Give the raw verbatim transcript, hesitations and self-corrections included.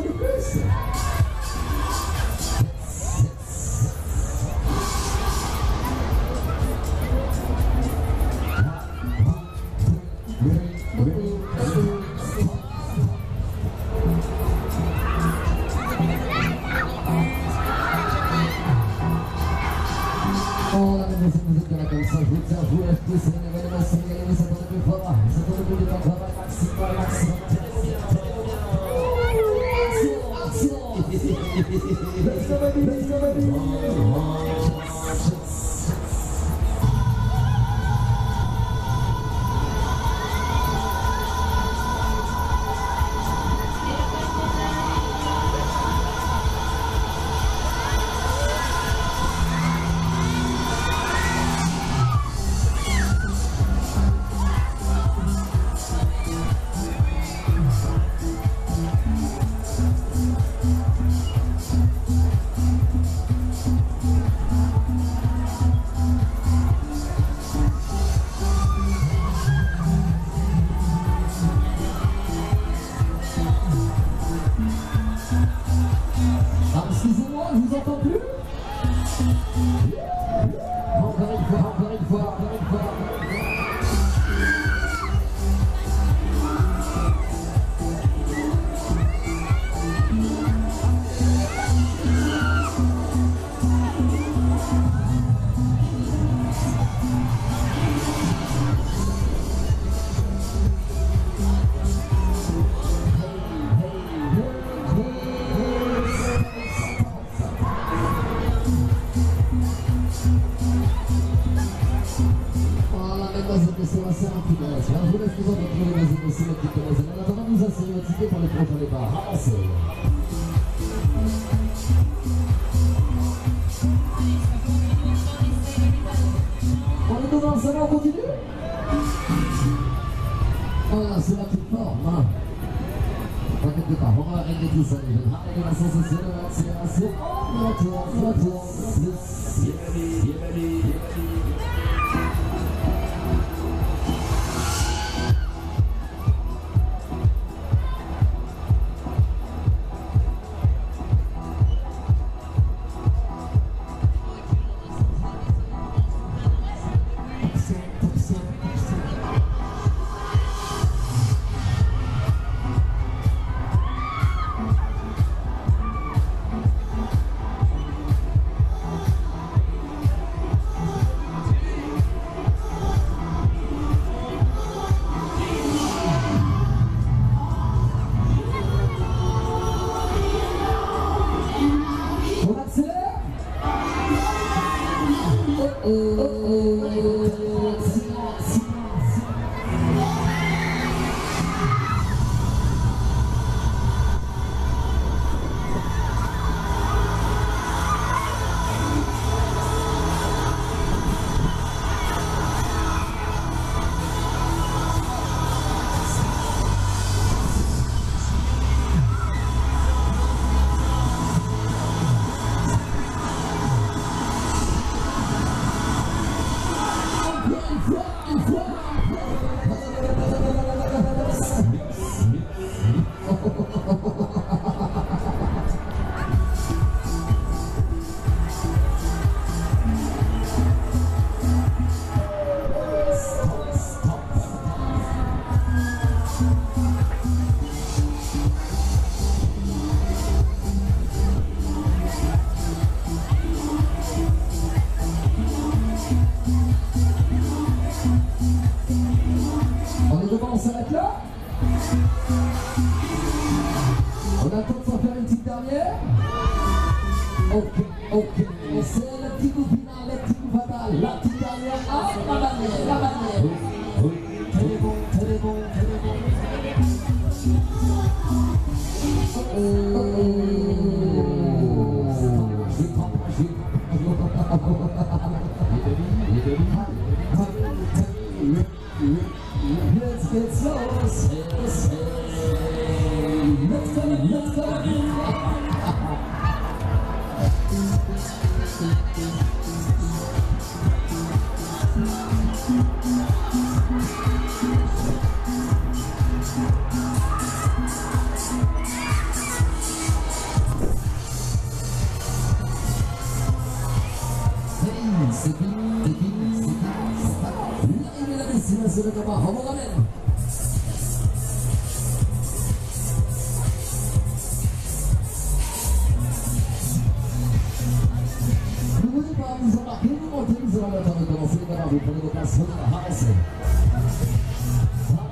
du plus. Oh, la musique, vous êtes là comme ça, je vous tiens, vous restez, c'est un événement sénégalais, vous attendez plus fort, vous attendez plus de temps de travail, maximum, maximum. Let's go, baby, let's go, baby. Excusez-moi, je vous entends plus. Encore une fois, encore une fois, encore une fois. C'est un petit peu là. Je vous laisse vous en retrouver dans une émission qui commence. En attendant, nous assurer votre idée pour le prochain départ. Avancez. On est devant, ça va, on continue. Voilà, c'est la petite forme. Hein. T'inquiète pas, on va régler tout ça. Allez, la sensation de l'accélération. On retourne, on retourne. Yémali, Yémali, Yémali. On s'arrête là. On a le temps de s'en faire une petite dernière. Ok, ok. C'est le petit coup final, le petit coup fatal. La petite dernière. Ah, la bannière, la bannière. Oui, oui. Très bon, très bon, très bon. Oh, oh, let's get slow, slow, slow. Let's go, let's go. 라임이라는 스나스를 잡아 넘어가면 그분이 밤서가 그분 못하는 사람을 잡을 거 없으니까 나도 보내고 다 서가 하겠어요.